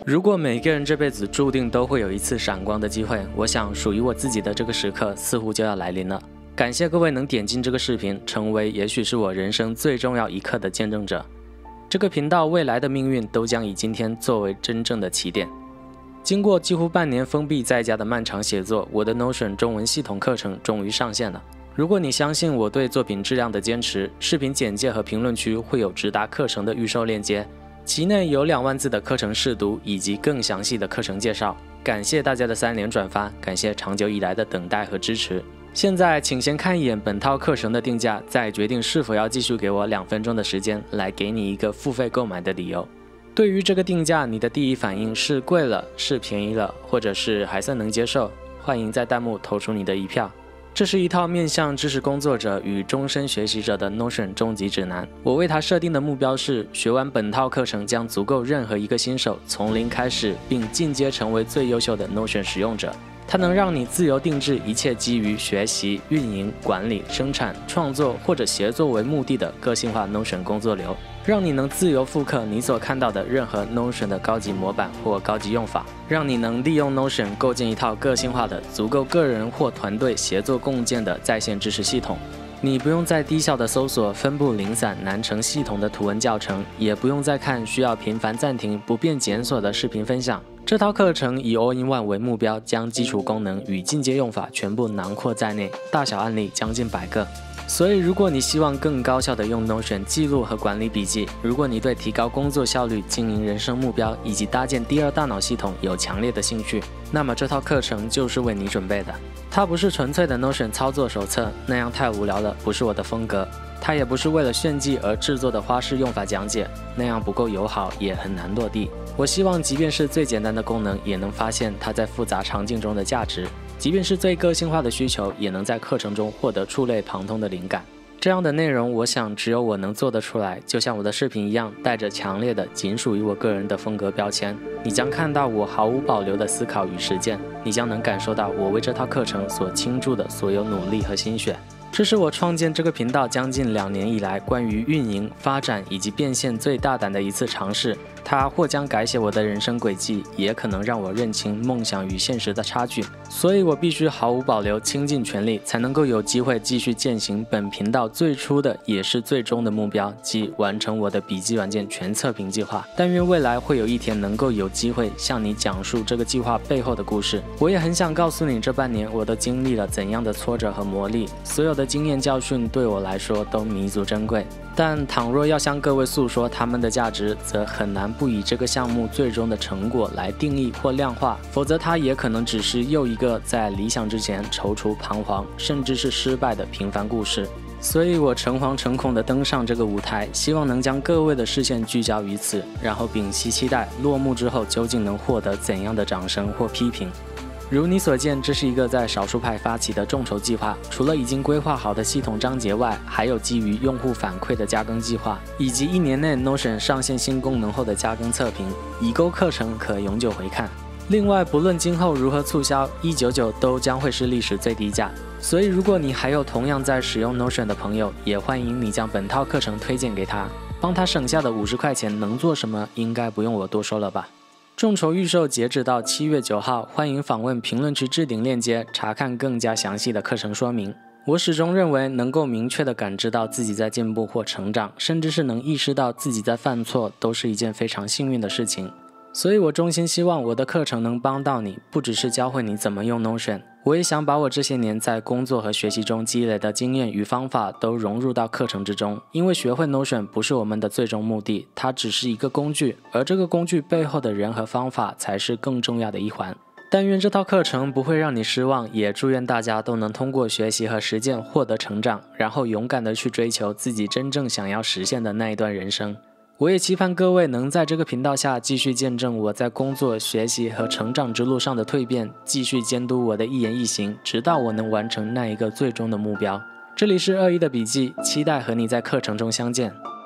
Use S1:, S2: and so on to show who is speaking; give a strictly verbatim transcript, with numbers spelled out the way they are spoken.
S1: 如果每个人这辈子注定都会有一次闪光的机会，我想属于我自己的这个时刻似乎就要来临了。感谢各位能点进这个视频，成为也许是我人生最重要一刻的见证者。这个频道未来的命运都将以今天作为真正的起点。经过几乎半年封闭在家的漫长写作，我的 Notion 中文系统课程终于上线了。如果你相信我对作品质量的坚持，视频简介和评论区会有直达课程的预售链接，其内有两万字的课程试读以及更详细的课程介绍。感谢大家的三连转发，感谢长久以来的等待和支持。现在请先看一眼本套课程的定价，再决定是否要继续给我两分钟的时间来给你一个付费购买的理由。对于这个定价，你的第一反应是贵了，是便宜了，或者是还算能接受？欢迎在弹幕投出你的一票。这是一套面向知识工作者与终身学习者的 Notion 终极指南。我为它设定的目标是，学完本套课程将足够任何一个新手从零开始，并进阶成为最优秀的 Notion 使用者。它能让你自由定制一切基于学习、运营、管理、生产、创作或者协作为目的的个性化 Notion 工作流，让你能自由复刻你所看到的任何 Notion 的高级模板或高级用法，让你能利用 Notion 构建一套个性化的、足够个人或团队协作共建的在线知识系统。你不用再低效地搜索分布零散、难成系统的图文教程，也不用再看需要频繁暂停、不便检索的视频分享。这套课程以 All in One 为目标，将基础功能与进阶用法全部囊括在内，大小案例将近百个。所以如果你希望更高效地用 Notion 记录和管理笔记，如果你对提高工作效率、经营人生目标以及搭建第二大脑系统有强烈的兴趣，那么这套课程就是为你准备的。它不是纯粹的 Notion 操作手册，那样太无聊了，不是我的风格。它也不是为了炫技而制作的花式用法讲解，那样不够友好，也很难落地。我希望即便是最简单的功能，也能发现它在复杂场景中的价值，即便是最个性化的需求，也能在课程中获得触类旁通的灵感。这样的内容，我想只有我能做得出来，就像我的视频一样，带着强烈的仅属于我个人的风格标签。你将看到我毫无保留的思考与实践，你将能感受到我为这套课程所倾注的所有努力和心血。这是我创建这个频道将近两年以来关于运营、发展以及变现最大胆的一次尝试。它或将改写我的人生轨迹，也可能让我认清梦想与现实的差距。所以我必须毫无保留、倾尽全力，才能够有机会继续践行本频道最初的也是最终的目标，即完成我的笔记软件全测评计划。但愿未来会有一天能够有机会向你讲述这个计划背后的故事。我也很想告诉你，这半年我都经历了怎样的挫折和磨砺，所有的经验教训对我来说都弥足珍贵。但倘若要向各位诉说他们的价值，则很难不以这个项目最终的成果来定义或量化，否则它也可能只是又一个在理想之前踌躇彷徨，甚至是失败的平凡故事。所以我诚惶诚恐地登上这个舞台，希望能将各位的视线聚焦于此，然后屏息期待落幕之后究竟能获得怎样的掌声或批评。如你所见，这是一个在少数派发起的众筹计划，除了已经规划好的系统章节外，还有基于用户反馈的加更计划，以及一年内 Notion 上线新功能后的加更测评，已购课程可永久回看。另外，不论今后如何促销，一百九十九都将会是历史最低价。所以如果你还有同样在使用 Notion 的朋友，也欢迎你将本套课程推荐给他，帮他省下的五十块钱能做什么，应该不用我多说了吧。众筹预售截止到七月九号，欢迎访问评论区置顶链接查看更加详细的课程说明。我始终认为，能够明确地感知到自己在进步或成长，甚至是能意识到自己在犯错，都是一件非常幸运的事情。所以我衷心希望我的课程能帮到你，不只是教会你怎么用 Notion， 我也想把我这些年在工作和学习中积累的经验与方法都融入到课程之中。因为学会 Notion 不是我们的最终目的，它只是一个工具，而这个工具背后的人和方法才是更重要的一环。但愿这套课程不会让你失望，也祝愿大家都能通过学习和实践获得成长，然后勇敢地去追求自己真正想要实现的那一段人生。我也期盼各位能在这个频道下继续见证我在工作、学习和成长之路上的蜕变，继续监督我的一言一行，直到我能完成那一个最终的目标。这里是二一的笔记，期待和你在课程中相见。